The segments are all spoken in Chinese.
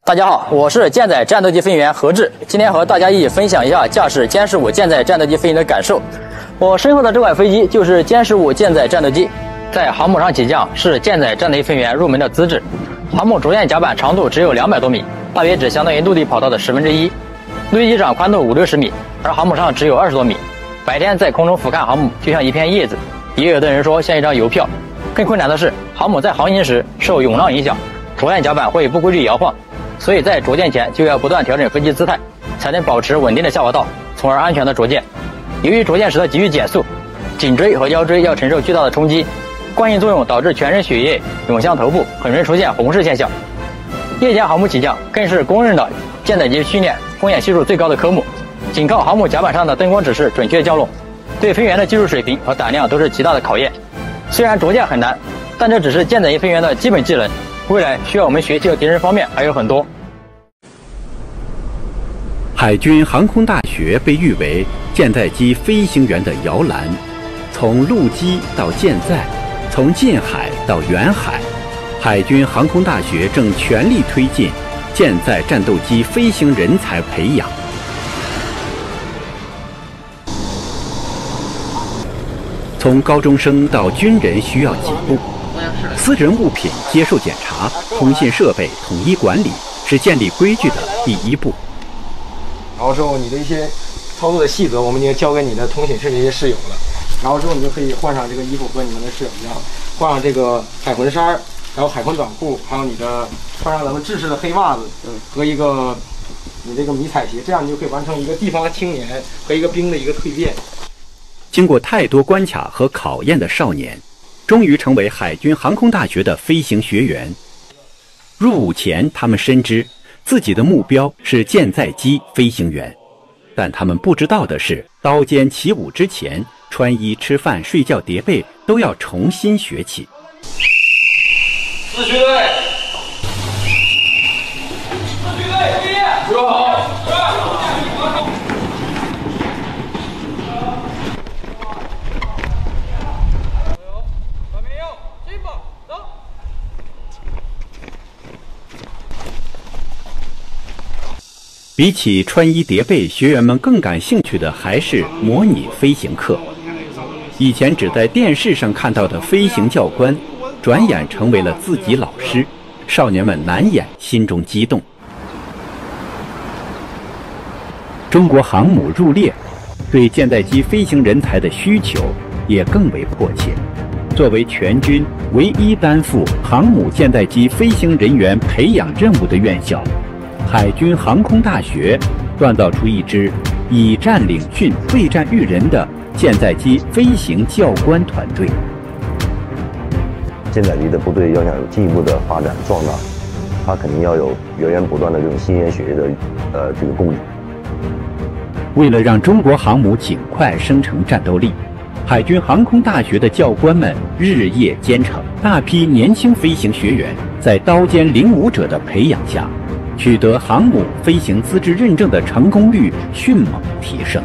大家好，我是舰载战斗机飞行员何志，今天和大家一起分享一下驾驶歼15舰载战斗机飞行的感受。我身后的这款飞机就是歼15舰载战斗机，在航母上起降是舰载战斗机飞行员入门的资质。航母着舰甲板长度只有200多米，大约只相当于陆地跑道的1/10。陆地机场宽度50-60米，而航母上只有20多米。白天在空中俯瞰航母就像一片叶子，也有的人说像一张邮票。更困难的是，航母在航行时受涌浪影响，着舰甲板会不规律摇晃。所以在着舰前就要不断调整飞机姿态，才能保持稳定的下滑道，从而安全的着舰。由于着舰时的急剧减速，颈椎和腰椎要承受巨大的冲击，惯性作用导致全身血液涌向头部，很容易出现红视现象。夜间航母起降更是公认的舰载机训练风险系数最高的科目，仅靠航母甲板上的灯光指示准确降落，对飞行员的技术水平和胆量都是极大的考验。虽然着舰很难，但这只是舰载机飞行员的基本技能，未来需要我们学习和提升方面还有很多。 海军航空大学被誉为舰载机飞行员的摇篮，从陆基到舰载，从近海到远海，海军航空大学正全力推进舰载战斗机飞行人才培养。从高中生到军人需要几步？私人物品接受检查，通信设备统一管理是建立规矩的第一步。 然后之后你的一些操作的细则，我们已经交给你的通寝室的一些室友了。然后之后你就可以换上这个衣服，和你们的室友一样，换上这个海魂衫，然后海魂短裤，还有你的穿上咱们制式的黑袜子，和一个你这个迷彩鞋，这样你就可以完成一个地方青年和一个兵的一个蜕变。 经过太多关卡和考验的少年，终于成为海军航空大学的飞行学员。入伍前，他们深知自己的目标是舰载机飞行员，但他们不知道的是，刀尖起舞之前，穿衣、吃饭、睡觉、叠被都要重新学起。 四区队，毕业，集合好。 比起穿衣叠被，学员们更感兴趣的还是模拟飞行课。以前只在电视上看到的飞行教官，转眼成为了自己老师，少年们难掩心中激动。中国航母入列，对舰载机飞行人才的需求也更为迫切。作为全军唯一担负航母舰载机飞行人员培养任务的院校，海军航空大学锻造出一支以战领训、备战育人的舰载机飞行教官团队。 舰载机的部队要想有进一步的发展壮大，它肯定要有源源不断的这种新鲜血液的这个供应。 为了让中国航母尽快生成战斗力，海军航空大学的教官们日夜兼程，大批年轻飞行学员在刀尖领舞者的培养下，取得航母飞行资质认证的成功率迅猛提升。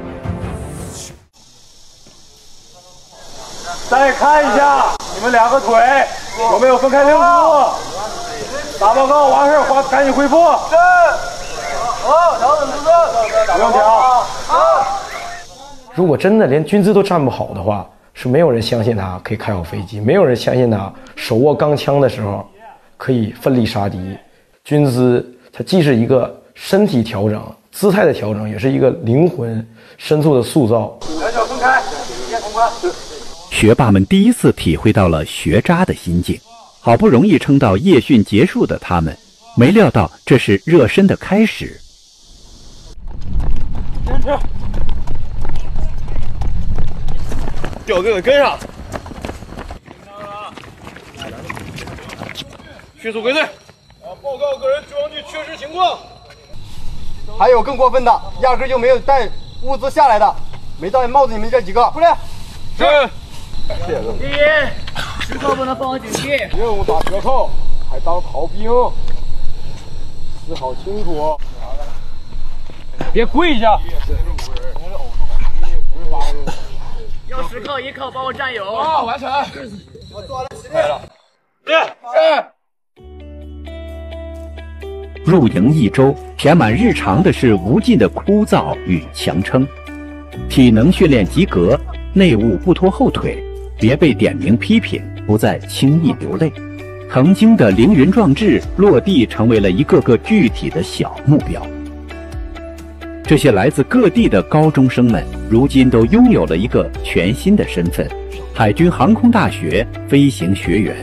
再看一下你们两个腿有没有分开6步。打报告完事儿，赶紧恢复。是。好，调整姿势。不用调。 如果真的连军姿都站不好的话，是没有人相信他可以开好飞机，没有人相信他手握钢枪的时候可以奋力杀敌。军姿它既是一个身体调整、姿态的调整，也是一个灵魂深处的塑造。 两脚分开，直接通关。 学霸们第一次体会到了学渣的心境。好不容易撑到夜训结束的他们，没料到这是热身的开始。 坚持，吊队跟上，迅速归队。报告个人装具缺失情况。 还有更过分的，压根就没有带物资下来的，没戴帽子，你们这几个出来。 是。 第一，时刻不能放警惕。 任务打折扣，还当逃兵，思考清楚。别跪下。 要时刻依靠帮我战友。 啊，完成。 我做完了，起立。 是。 入营1周，填满日常的是无尽的枯燥与强撑。体能训练及格，内务不拖后腿，别被点名批评，不再轻易流泪。曾经的凌云壮志落地，成为了一个个具体的小目标。这些来自各地的高中生们，如今都拥有了一个全新的身份——海军航空大学飞行学员。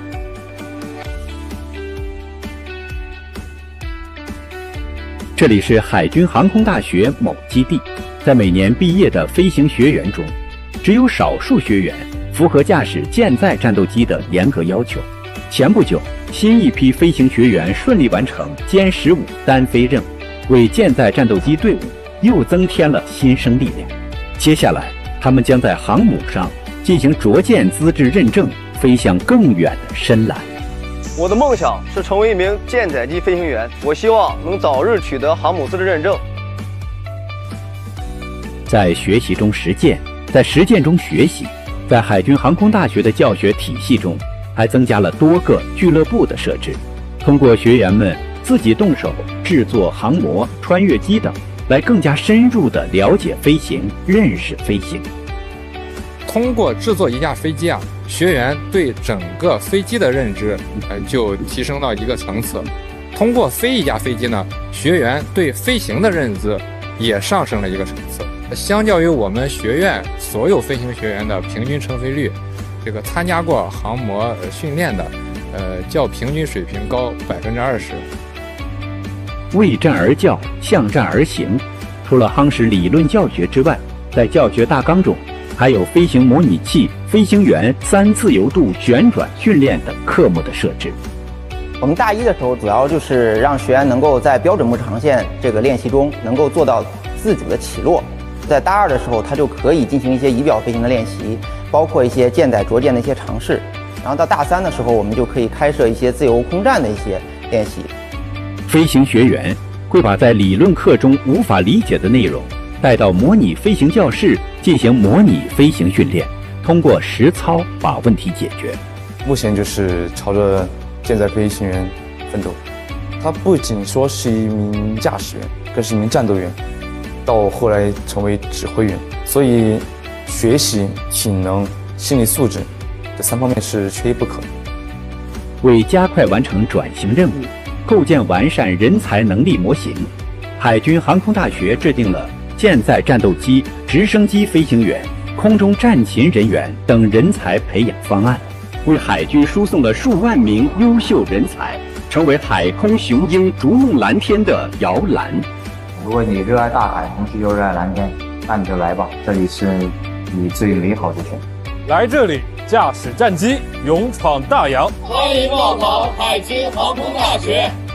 这里是海军航空大学某基地，在每年毕业的飞行学员中，只有少数学员符合驾驶舰载战斗机的严格要求。前不久，新一批飞行学员顺利完成歼15单飞任务，为舰载战斗机队伍又增添了新生力量。接下来，他们将在航母上进行着舰资质认证，飞向更远的深蓝。 我的梦想是成为一名舰载机飞行员，我希望能早日取得航母资质认证。 在学习中实践，在实践中学习，在海军航空大学的教学体系中，还增加了多个俱乐部的设置，通过学员们自己动手制作航模、穿越机等，来更加深入地了解飞行、认识飞行。 通过制作一架飞机学员对整个飞机的认知就提升到一个层次。通过飞一架飞机呢，学员对飞行的认知也上升了一个层次。相较于我们学院所有飞行学员的平均乘飞率，这个参加过航模训练的，较平均水平高20%。 为战而教，向战而行。除了夯实理论教学之外，在教学大纲中，还有飞行模拟器、飞行员3自由度旋转训练等科目的设置。 我们大一的时候，主要就是让学员能够在标准木长线这个练习中，能够做到自主的起落。在大2的时候，他就可以进行一些仪表飞行的练习，包括一些舰载着舰的一些尝试。然后到大3的时候，我们就可以开设一些自由空战的一些练习。 飞行学员会把在理论课中无法理解的内容带到模拟飞行教室进行模拟飞行训练，通过实操把问题解决。 目前就是朝着舰载飞行员奋斗。他不仅说是一名驾驶员，更是一名战斗员，到后来成为指挥员。所以学习、体能、心理素质这3方面是缺一不可。 为加快完成转型任务，构建完善人才能力模型，海军航空大学制定了舰载战斗机、直升机飞行员、空中战勤人员等人才培养方案，为海军输送了数万名优秀人才，成为海空雄鹰逐梦蓝天的摇篮。 如果你热爱大海，同时又热爱蓝天，那你就来吧，这里是你最美好的选择。 来这里驾驶战机，勇闯大洋。 欢迎报考海军航空大学。